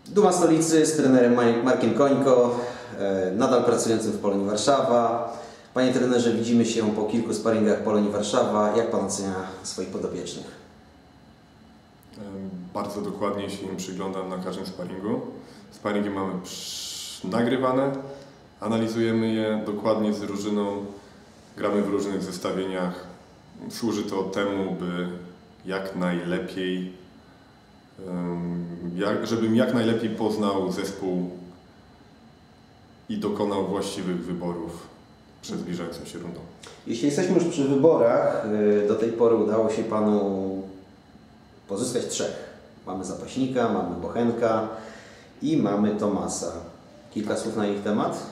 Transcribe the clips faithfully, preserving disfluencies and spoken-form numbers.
Duma stolicy z trenerem Markiem Końko, nadal pracującym w Polonii Warszawa. Panie trenerze, widzimy się po kilku sparingach Polonii Warszawa. Jak Pan ocenia swoich podopiecznych? Bardzo dokładnie się im przyglądam na każdym sparingu. Sparingi mamy nagrywane, analizujemy je dokładnie z drużyną, gramy w różnych zestawieniach. Służy to temu, by jak najlepiej, jak, żebym jak najlepiej poznał zespół i dokonał właściwych wyborów przed zbliżającą się rundą. Jeśli jesteśmy już przy wyborach, do tej pory udało się Panu pozyskać trzech. Mamy zapaśnika, mamy Bochenka i mamy Tomasa. Kilka słów na ich temat?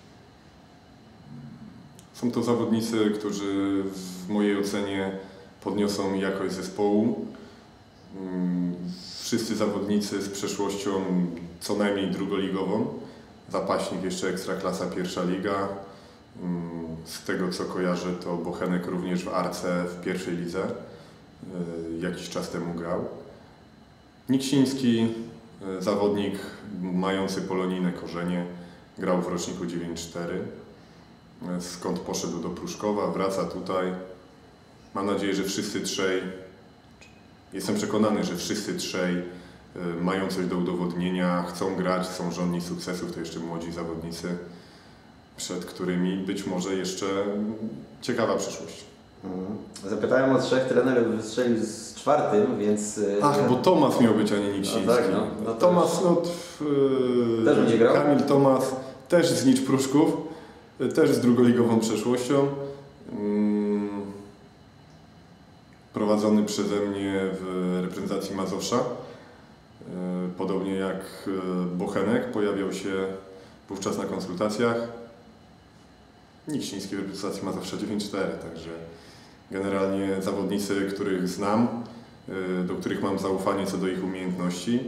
Są to zawodnicy, którzy w mojej ocenie podniosą jakość zespołu. Wszyscy zawodnicy z przeszłością co najmniej drugoligową. Zapaśnik jeszcze Ekstraklasa, pierwsza liga. Z tego co kojarzę, to Bochenek również w Arce w pierwszej lidze jakiś czas temu grał. Niksiński, zawodnik mający polonijne korzenie, grał w roczniku dziewięć cztery, skąd poszedł do Pruszkowa, wraca tutaj. Mam nadzieję, że wszyscy trzej, jestem przekonany, że wszyscy trzej mają coś do udowodnienia, chcą grać, są żądni sukcesów, to jeszcze młodzi zawodnicy, przed którymi być może jeszcze ciekawa przyszłość. Zapytałem o trzech, trener wystrzelił z czwartym, więc... Ach, bo Tomas miał być, a nie Niksiński. No tak, no. No Tomas, no, yy, też będzie grał? Kamil Tomas, też z Nicz Pruszków, też z drugoligową przeszłością. Yy, prowadzony przeze mnie w reprezentacji Mazowsza. Yy, podobnie jak Bochenek, pojawiał się wówczas na konsultacjach. Niksiński w reprezentacji Mazowsza dziewięć cztery, także generalnie zawodnicy, których znam, do których mam zaufanie co do ich umiejętności.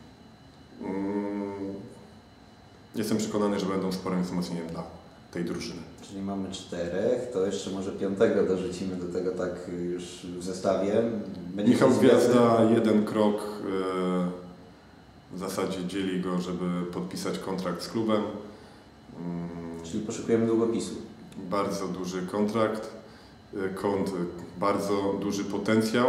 Jestem przekonany, że będą sporym wzmocnieniem dla tej drużyny. Czyli mamy czterech, to jeszcze może piątego dorzucimy do tego tak już w zestawie. Będzie Michał Gwiazda, jeden krok w zasadzie dzieli go, żeby podpisać kontrakt z klubem. Czyli poszukujemy długopisu. Bardzo duży kontrakt, kont, bardzo duży potencjał.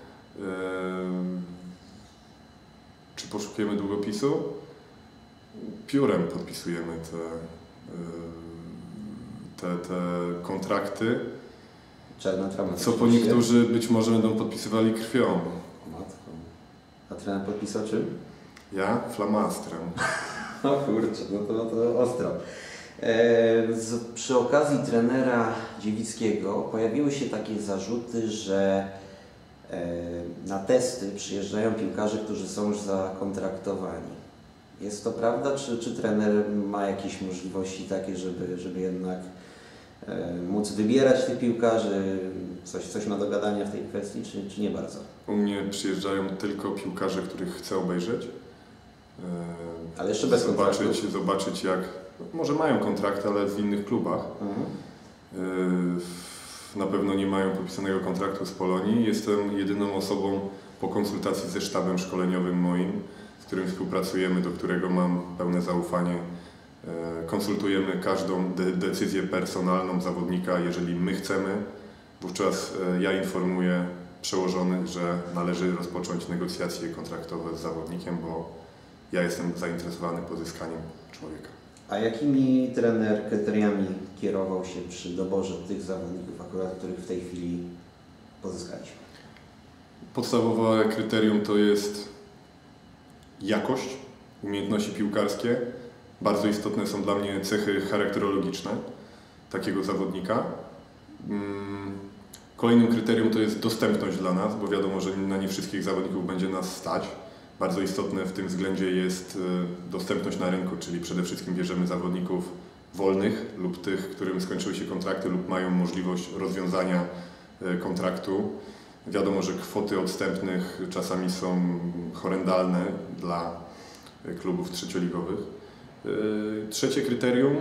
Czy poszukujemy długopisu? Piórem podpisujemy te, te, te kontrakty, Czarna trama, co po niektórzy być może będą podpisywali krwią. Matko. A trener podpisał czym? Ja? Flamastrem. O kurczę, no to, no to ostro. Z, przy okazji trenera Dziewickiego pojawiły się takie zarzuty, że na testy przyjeżdżają piłkarze, którzy są już zakontraktowani. Jest to prawda, czy, czy trener ma jakieś możliwości takie, żeby, żeby jednak móc wybierać tych piłkarzy? Coś, coś ma do gadania w tej kwestii, czy, czy nie bardzo? U mnie przyjeżdżają tylko piłkarze, których chcę obejrzeć. Ale jeszcze bez zobaczyć, kontraktu. zobaczyć jak... Może mają kontrakty, ale w innych klubach. Mhm. Na pewno nie mają podpisanego kontraktu z Polonii. Jestem jedyną osobą po konsultacji ze sztabem szkoleniowym moim, z którym współpracujemy, do którego mam pełne zaufanie. Konsultujemy każdą de decyzję personalną zawodnika. Jeżeli my chcemy, wówczas ja informuję przełożonych, że należy rozpocząć negocjacje kontraktowe z zawodnikiem, bo ja jestem zainteresowany pozyskaniem człowieka. A jakimi trener kryteriami kierował się przy doborze tych zawodników, akurat których w tej chwili pozyskaliśmy? Podstawowe kryterium to jest jakość, umiejętności piłkarskie. Bardzo istotne są dla mnie cechy charakterologiczne takiego zawodnika. Kolejnym kryterium to jest dostępność dla nas, bo wiadomo, że na nie wszystkich zawodników będzie nas stać. Bardzo istotne w tym względzie jest dostępność na rynku, czyli przede wszystkim bierzemy zawodników wolnych lub tych, którym skończyły się kontrakty lub mają możliwość rozwiązania kontraktu. Wiadomo, że kwoty odstępnych czasami są horrendalne dla klubów trzecioligowych. Trzecie kryterium,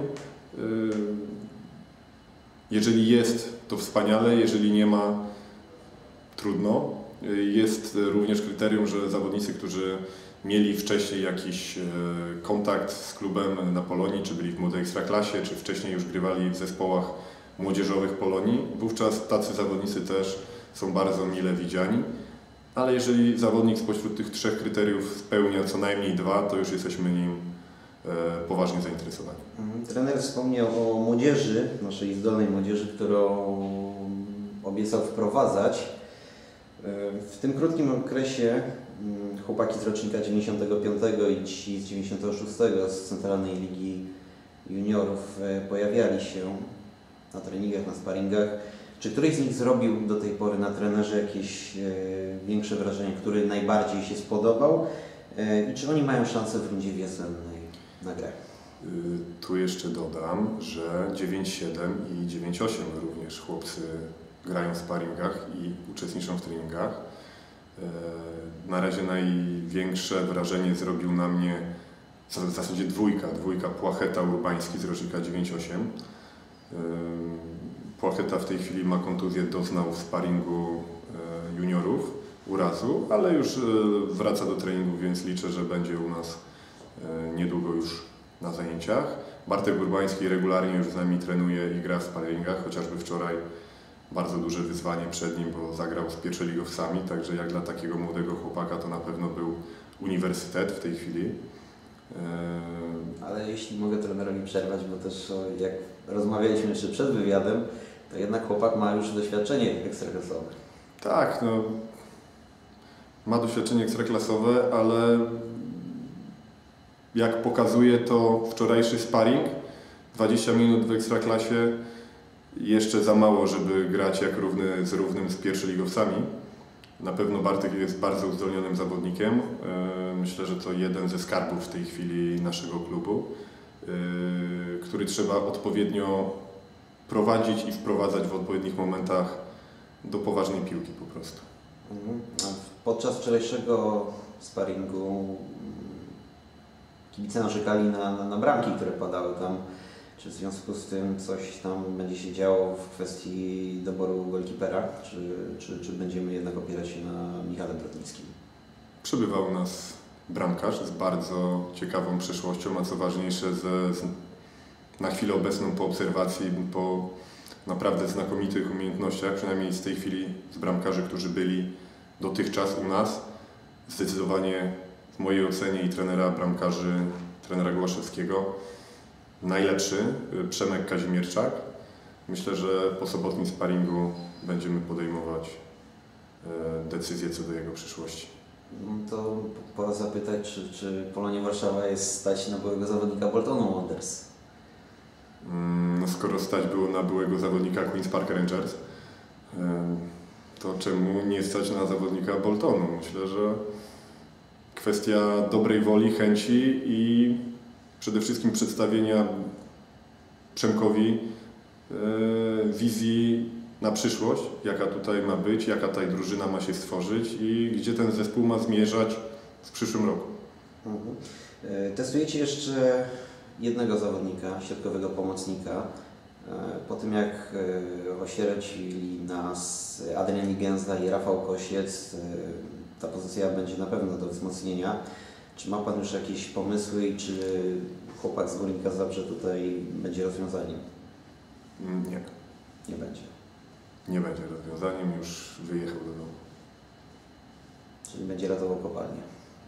jeżeli jest, to wspaniale, jeżeli nie ma, trudno. Jest również kryterium, że zawodnicy, którzy mieli wcześniej jakiś kontakt z klubem na Polonii, czy byli w młodej ekstraklasie, czy wcześniej już grywali w zespołach młodzieżowych Polonii, wówczas tacy zawodnicy też są bardzo mile widziani. Ale jeżeli zawodnik spośród tych trzech kryteriów spełnia co najmniej dwa, to już jesteśmy nim poważnie zainteresowani. Trener wspomniał o młodzieży, naszej zdolnej młodzieży, którą obiecał wprowadzać. W tym krótkim okresie chłopaki z rocznika dziewięćdziesiątego piątego i ci z dziewięćdziesiątego szóstego z Centralnej Ligi Juniorów pojawiali się na treningach, na sparingach. Czy któryś z nich zrobił do tej pory na trenerze jakieś większe wrażenie, który najbardziej się spodobał? I czy oni mają szansę w rundzie wiosennej na grę? Tu jeszcze dodam, że dziewięć siedem i dziewięć osiem również chłopcy grają w sparingach i uczestniczą w treningach. Na razie największe wrażenie zrobił na mnie w zasadzie dwójka, dwójka Płacheta Urbański z rocznika dziewięć osiem. Płacheta w tej chwili ma kontuzję, doznał w sparingu juniorów urazu, ale już wraca do treningu, więc liczę, że będzie u nas niedługo już na zajęciach. Bartek Urbański regularnie już z nami trenuje i gra w sparingach, chociażby wczoraj bardzo duże wyzwanie przed nim, bo zagrał z pierwszoligowcami, także jak dla takiego młodego chłopaka to na pewno był uniwersytet w tej chwili. Ale jeśli mogę trenerowi przerwać, bo też jak rozmawialiśmy jeszcze przed wywiadem, to jednak chłopak ma już doświadczenie ekstraklasowe. Tak, no, ma doświadczenie ekstraklasowe, ale jak pokazuje to wczorajszy sparring, dwadzieścia minut w ekstraklasie, jeszcze za mało, żeby grać jak równy z równym z pierwszoligowcami. Na pewno Bartek jest bardzo uzdolnionym zawodnikiem. Myślę, że to jeden ze skarbów w tej chwili naszego klubu, który trzeba odpowiednio prowadzić i wprowadzać w odpowiednich momentach do poważnej piłki po prostu. Podczas wczorajszego sparingu kibice narzekali na, na, na bramki, które padały tam. Czy w związku z tym coś tam będzie się działo w kwestii doboru golkipera, czy, czy, czy będziemy jednak opierać się na Michale Brodnickim? Przybywa u nas bramkarz z bardzo ciekawą przeszłością, a co ważniejsze z, z, na chwilę obecną po obserwacji, po naprawdę znakomitych umiejętnościach, przynajmniej z tej chwili z bramkarzy, którzy byli dotychczas u nas. Zdecydowanie w mojej ocenie i trenera bramkarzy, trenera Głaszewskiego, najlepszy Przemek Kazimierczak. Myślę, że po sobotnim sparingu będziemy podejmować decyzje co do jego przyszłości. To pora zapytać, czy, czy Polonia Warszawa jest stać na byłego zawodnika Boltonu Wanderers? No, skoro stać było na byłego zawodnika Queen's Park Rangers, to czemu nie stać na zawodnika Boltonu? Myślę, że kwestia dobrej woli, chęci i przede wszystkim przedstawienia Przemkowi e, wizji na przyszłość, jaka tutaj ma być, jaka ta drużyna ma się stworzyć i gdzie ten zespół ma zmierzać w przyszłym roku. Mhm. E, testujecie jeszcze jednego zawodnika, środkowego pomocnika. E, po tym jak e, osierocili nas Adrian Gęzda i Rafał Kosiec, e, ta pozycja będzie na pewno do wzmocnienia. Czy ma Pan już jakieś pomysły i czy chłopak z Górnika Zabrze tutaj będzie rozwiązaniem? Nie. Nie będzie. Nie będzie rozwiązaniem, już wyjechał do domu. Czyli będzie ratował kopalnię.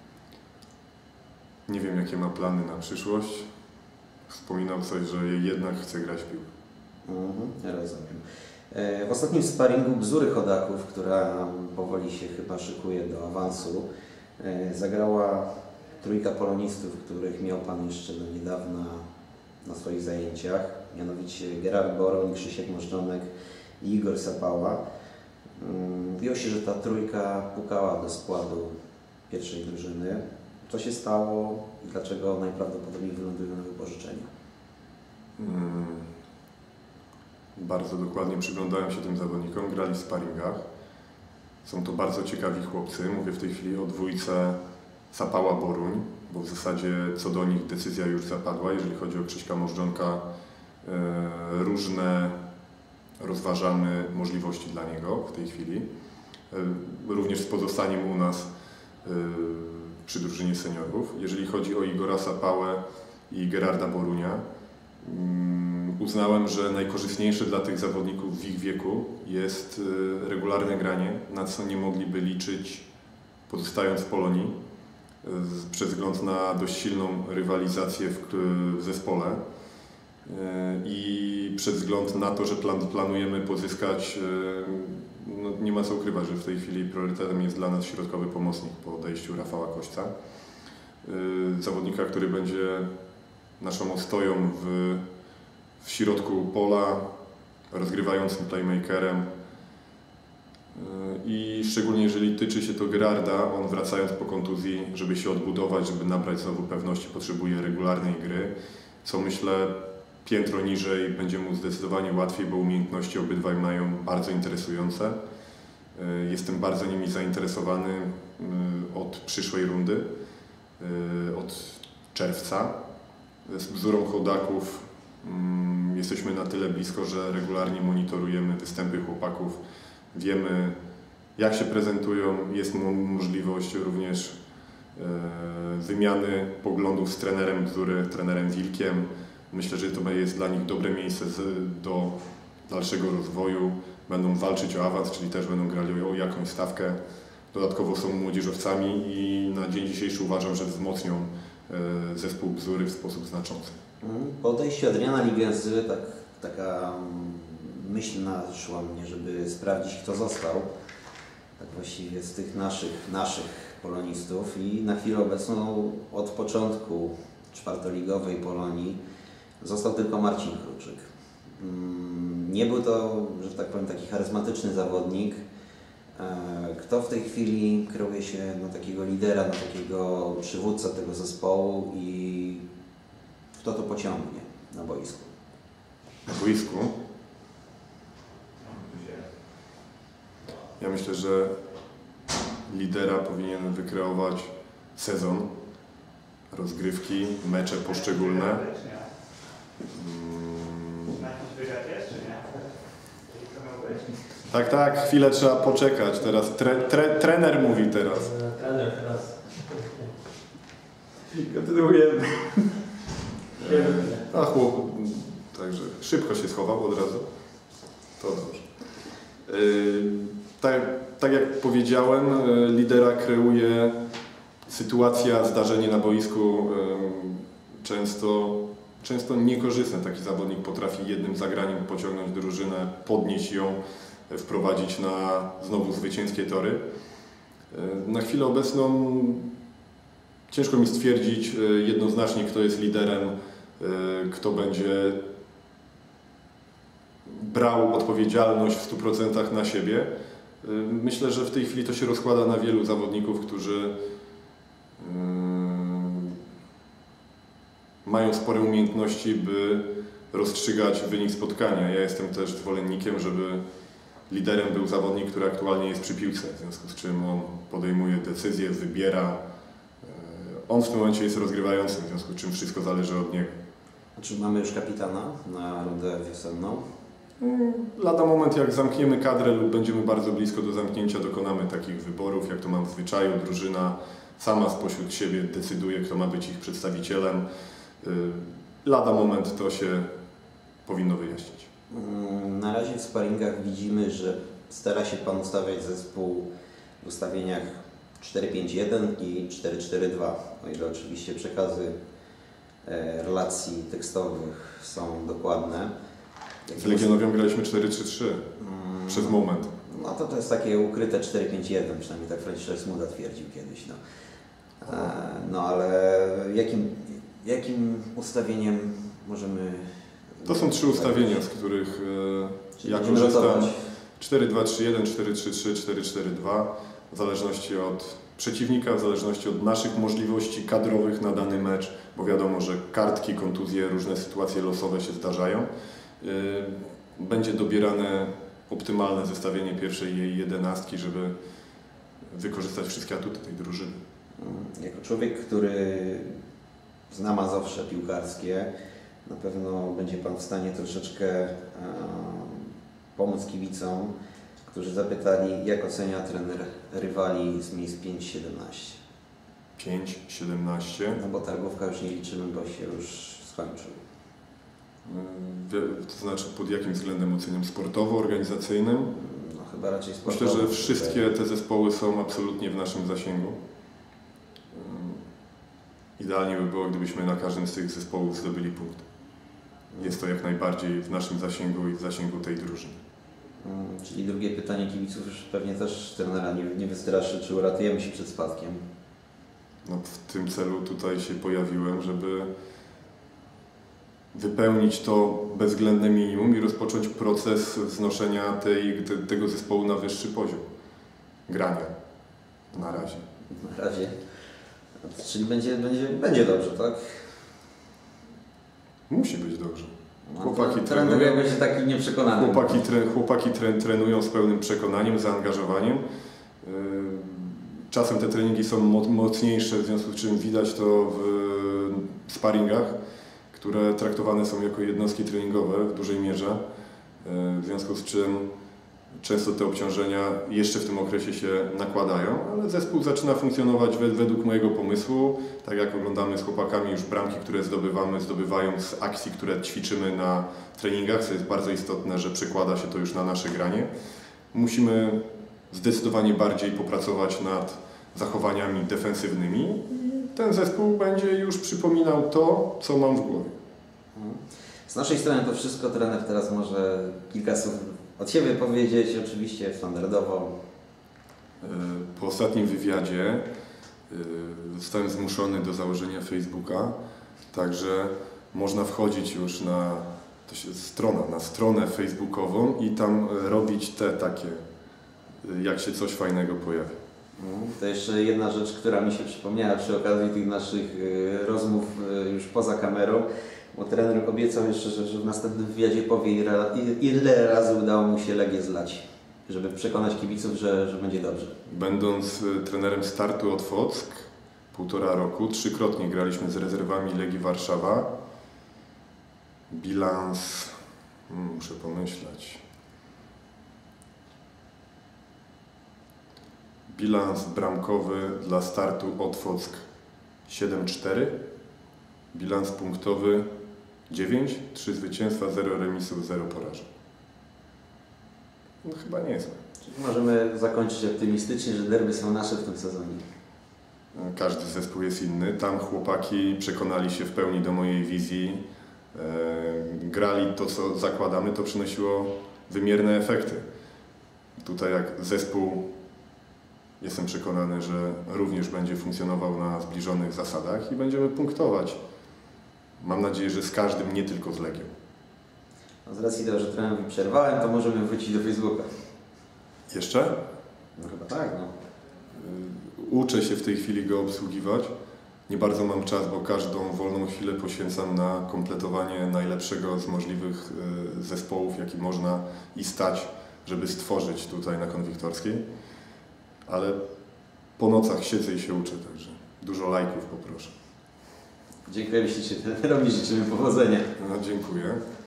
Nie wiem, jakie ma plany na przyszłość. Wspominał coś, że jednak chce grać w piłkę. Mhm, ja rozumiem. W ostatnim sparingu Bzury Chodaków, która powoli się chyba szykuje do awansu, zagrała trójka polonistów, których miał Pan jeszcze do niedawna na swoich zajęciach, mianowicie Gerard Boroń, Krzysiek Możdżonek i Igor Sapała. Mówiło się, że ta trójka pukała do składu pierwszej drużyny. Co się stało i dlaczego najprawdopodobniej wylądują na wypożyczeniu? Hmm. Bardzo dokładnie przyglądałem się tym zawodnikom, grali w sparingach. Są to bardzo ciekawi chłopcy. Mówię w tej chwili o dwójce Sapała-Boruń, bo w zasadzie co do nich decyzja już zapadła. Jeżeli chodzi o Krzyśka Możdżonka, e, różne rozważamy możliwości dla niego w tej chwili. również z pozostaniem u nas przy drużynie seniorów. Jeżeli chodzi o Igora Sapałę i Gerarda Borunia, uznałem, że najkorzystniejsze dla tych zawodników w ich wieku jest regularne granie, na co nie mogliby liczyć pozostając w Polonii, przez wzgląd na dość silną rywalizację w, w zespole i przez wzgląd na to, że plan, planujemy pozyskać, no nie ma co ukrywać, że w tej chwili priorytetem jest dla nas środkowy pomocnik po odejściu Rafała Kośca. Zawodnika, który będzie naszą ostoją w, w środku pola, rozgrywającym playmakerem. I szczególnie jeżeli tyczy się to Gerarda, on wracając po kontuzji, żeby się odbudować, żeby nabrać znowu pewności, potrzebuje regularnej gry, co myślę piętro niżej będzie mu zdecydowanie łatwiej, bo umiejętności obydwaj mają bardzo interesujące. Jestem bardzo nimi zainteresowany od przyszłej rundy, od czerwca. Z Bzurą Chodaków jesteśmy na tyle blisko, że regularnie monitorujemy występy chłopaków. Wiemy, jak się prezentują, jest możliwość również wymiany poglądów z trenerem Bzury, trenerem Wilkiem. Myślę, że to jest dla nich dobre miejsce do dalszego rozwoju. Będą walczyć o awans, czyli też będą grali o jakąś stawkę. Dodatkowo są młodzieżowcami i na dzień dzisiejszy uważam, że wzmocnią zespół Bzury w sposób znaczący. Po odejściu Adriana Ligensy tak, taka myśl naszła mnie, żeby sprawdzić, kto został. Tak właściwie z tych naszych, naszych polonistów i na chwilę obecną od początku czwartoligowej Polonii został tylko Marcin Kruczyk. Nie był to, że tak powiem, taki charyzmatyczny zawodnik. Kto w tej chwili kreuje się na takiego lidera, na takiego przywódcę tego zespołu i kto to pociągnie na boisku? Na boisku? Ja myślę, że lidera powinien wykreować sezon, rozgrywki, mecze poszczególne. Tak, tak, chwilę trzeba poczekać. Teraz tre, tre, trener mówi teraz. Trener teraz. Kontynuujemy. A chłop, także szybko się schował od razu. To dobrze. Yy, tak, tak jak powiedziałem, lidera kreuje sytuacja, zdarzenie na boisku, yy, często, często niekorzystne. Taki zawodnik potrafi jednym zagraniem pociągnąć drużynę, podnieść ją, wprowadzić na znowu zwycięskie tory. Yy, na chwilę obecną ciężko mi stwierdzić jednoznacznie, kto jest liderem, kto będzie brał odpowiedzialność w stu procentach na siebie. Myślę, że w tej chwili to się rozkłada na wielu zawodników, którzy mają spore umiejętności, by rozstrzygać wynik spotkania. Ja jestem też zwolennikiem, żeby liderem był zawodnik, który aktualnie jest przy piłce, w związku z czym on podejmuje decyzje, wybiera. On w tym momencie jest rozgrywającym, w związku z czym wszystko zależy od niego. A czy mamy już kapitana na rundę wiosenną? Lada moment, jak zamkniemy kadrę lub będziemy bardzo blisko do zamknięcia, dokonamy takich wyborów, jak to mam w zwyczaju. Drużyna sama spośród siebie decyduje, kto ma być ich przedstawicielem. Lada moment to się powinno wyjaśnić. Na razie w sparingach widzimy, że stara się Pan ustawiać zespół w ustawieniach cztery pięć jeden i cztery cztery dwa, o ile oczywiście przekazy e, relacji tekstowych są dokładne. Z Legionowią graliśmy cztery trzy trzy hmm. przez moment. No to to jest takie ukryte cztery pięć jeden, przynajmniej tak Franciszek Smuda twierdził kiedyś. No, e, no ale jakim, jakim ustawieniem możemy... To są trzy ustawienia, z których e, ja korzystam. cztery dwa trzy jeden, cztery trzy trzy, cztery cztery dwa. W zależności od przeciwnika, w zależności od naszych możliwości kadrowych na dany mecz, bo wiadomo, że kartki, kontuzje, różne sytuacje losowe się zdarzają. Będzie dobierane optymalne zestawienie pierwszej jej jedenastki, żeby wykorzystać wszystkie atuty tej drużyny. Jako człowiek, który zna Mazowsze piłkarskie, na pewno będzie Pan w stanie troszeczkę pomóc kibicom, którzy zapytali, jak ocenia trener rywali z miejsc pięć siedemnaście. pięć siedemnaście. No bo targówka już nie liczymy, bo się już skończył. To znaczy pod jakim względem oceniam? Sportowo, organizacyjnym? No chyba raczej sportowo. Myślę, że wszystkie te zespoły są absolutnie w naszym zasięgu. Idealnie by było, gdybyśmy na każdym z tych zespołów zdobyli punkt. Jest to jak najbardziej w naszym zasięgu i w zasięgu tej drużyny. Hmm, czyli drugie pytanie kibiców już pewnie też trenera nie, nie wystraszy, czy uratujemy się przed spadkiem. No, w tym celu tutaj się pojawiłem, żeby wypełnić to bezwzględne minimum i rozpocząć proces wznoszenia tej, te, tego zespołu na wyższy poziom grania. Na razie. Na razie. Czyli będzie, będzie, będzie dobrze, tak? Musi być dobrze. Chłopaki trenują. Będzie taki nieprzekonany. Chłopaki, tre, chłopaki tre, trenują z pełnym przekonaniem, zaangażowaniem. Yy, czasem te treningi są mocniejsze, w związku z czym widać to w sparingach, które traktowane są jako jednostki treningowe w dużej mierze. Yy, w związku z czym często te obciążenia jeszcze w tym okresie się nakładają, ale zespół zaczyna funkcjonować według mojego pomysłu, tak jak oglądamy z chłopakami już bramki, które zdobywamy, zdobywają z akcji, które ćwiczymy na treningach, co jest bardzo istotne, że przekłada się to już na nasze granie. Musimy zdecydowanie bardziej popracować nad zachowaniami defensywnymi i ten zespół będzie już przypominał to, co mam w głowie. Z naszej strony to wszystko. Trener teraz może kilka słów od siebie powiedzieć, oczywiście standardowo. Po ostatnim wywiadzie zostałem zmuszony do założenia Facebooka, także można wchodzić już na to się, stronę, na stronę facebookową i tam robić te takie, jak się coś fajnego pojawi. To jeszcze jedna rzecz, która mi się przypomniała przy okazji tych naszych rozmów już poza kamerą, bo trener obiecał jeszcze, że w następnym wywiadzie powie, ile razy udało mu się Legię zlać, żeby przekonać kibiców, że, że będzie dobrze. Będąc trenerem Startu Otwock półtora roku, trzykrotnie graliśmy z rezerwami Legii Warszawa. Bilans, hmm, muszę pomyśleć, bilans bramkowy dla Startu Otwock siedem cztery, bilans punktowy dziewięć, trzy zwycięstwa, zero remisów, zero porażek. No chyba nie jest. Czyli możemy zakończyć optymistycznie, że derby są nasze w tym sezonie. Każdy zespół jest inny. Tam chłopaki przekonali się w pełni do mojej wizji. E, grali to, co zakładamy, to przynosiło wymierne efekty. Tutaj jak zespół jestem przekonany, że również będzie funkcjonował na zbliżonych zasadach i będziemy punktować. Mam nadzieję, że z każdym, nie tylko z Legią. No z racji tego, że trenerowi przerwałem, to możemy wrócić do Facebooka. Jeszcze? No chyba tak, no. Uczę się w tej chwili go obsługiwać. Nie bardzo mam czas, bo każdą wolną chwilę poświęcam na kompletowanie najlepszego z możliwych zespołów, jaki można i stać, żeby stworzyć tutaj na Konwiktorskiej. Ale po nocach siedzę i się uczę, także dużo lajków poproszę. Dziękuję, myślicie, trenerowi życzymy powodzenia. No, dziękuję.